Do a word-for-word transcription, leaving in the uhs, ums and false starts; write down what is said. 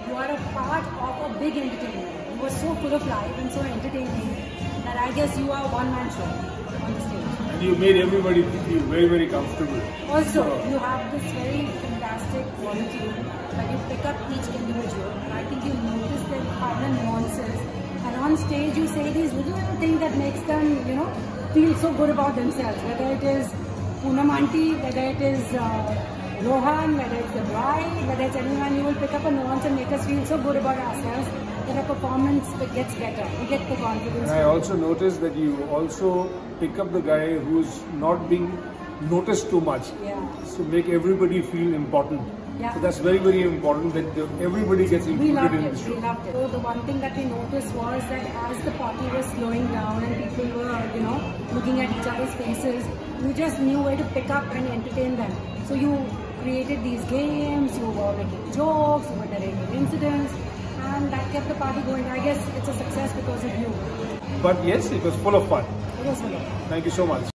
you are a part of a big entertainment. You were so full of life and so entertaining that I guess you are a one-man show on the stage. And you made everybody feel very, very comfortable. Also, so, you have this very fantastic quality that you pick up each individual, and I think you notice their finer nuances. And on stage, you say these little, little things that makes them, you know, feel so good about themselves. Whether it is Poonam Aunty, whether it is uh, Rohan, whether it's the bride, whether it's anyone, you will pick up a nuance and make us feel so good about ourselves that our performance gets better. We get the confidence. And I also noticed that you also pick up the guy who's not being noticed too much. Yeah. So make everybody feel important. Yeah. So that's very, very important that the, everybody gets included we loved in it, the show. We loved it. So the one thing that we noticed was that as the party was slowing down and people were, you know, looking at each other's faces, you just knew where to pick up and entertain them. So you created these games, you were making jokes, you were narrating incidents, and that kept the party going. I guess it's a success because of you. But yes, it was full of fun. It was full of fun. Thank you so much.